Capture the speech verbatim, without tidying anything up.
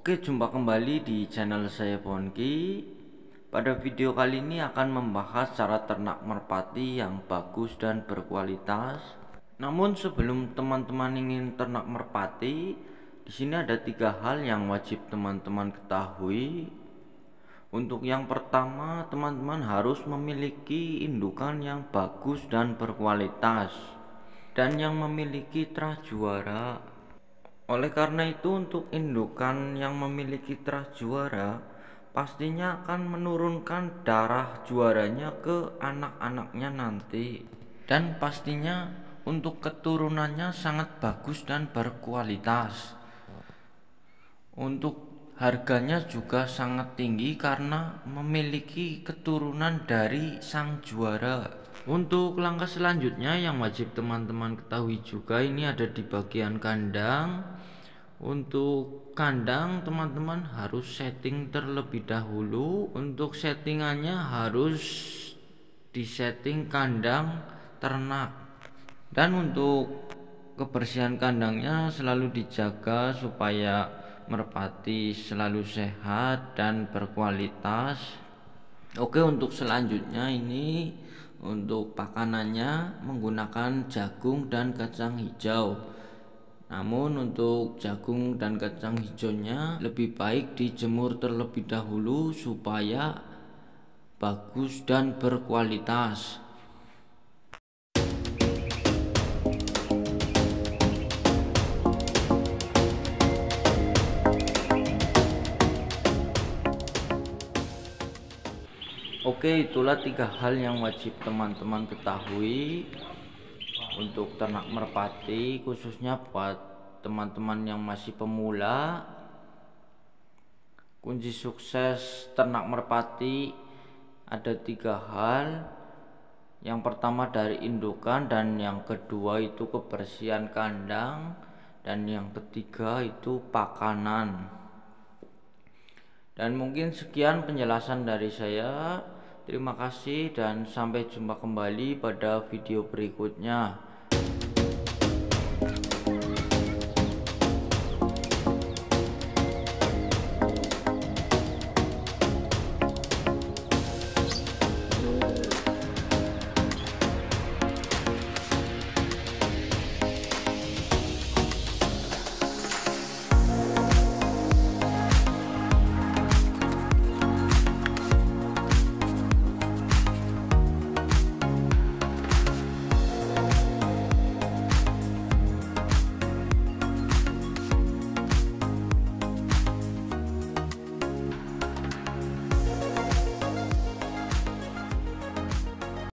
Oke, jumpa kembali di channel saya Ponki. Pada video kali ini akan membahas cara ternak merpati yang bagus dan berkualitas. Namun sebelum teman-teman ingin ternak merpati, di sini ada tiga hal yang wajib teman-teman ketahui. Untuk yang pertama, teman-teman harus memiliki indukan yang bagus dan berkualitas dan yang memiliki terah juara. Oleh karena itu, untuk indukan yang memiliki terah juara pastinya akan menurunkan darah juaranya ke anak-anaknya nanti, dan pastinya untuk keturunannya sangat bagus dan berkualitas. Untuk harganya juga sangat tinggi karena memiliki keturunan dari sang juara. Untuk langkah selanjutnya yang wajib teman-teman ketahui juga, ini ada di bagian kandang. Untuk kandang teman-teman harus setting terlebih dahulu. Untuk settingannya harus disetting kandang ternak, dan untuk kebersihan kandangnya selalu dijaga supaya merpati selalu sehat dan berkualitas. Oke, untuk selanjutnya ini untuk pakanannya menggunakan jagung dan kacang hijau. Namun untuk jagung dan kacang hijaunya lebih baik dijemur terlebih dahulu supaya bagus dan berkualitas. Oke, itulah tiga hal yang wajib teman-teman ketahui untuk ternak merpati, khususnya buat teman-teman yang masih pemula. Kunci sukses ternak merpati ada tiga hal. Yang pertama dari indukan, dan yang kedua itu kebersihan kandang, dan yang ketiga itu pakanan. Dan mungkin sekian penjelasan dari saya. Terima kasih dan sampai jumpa kembali pada video berikutnya.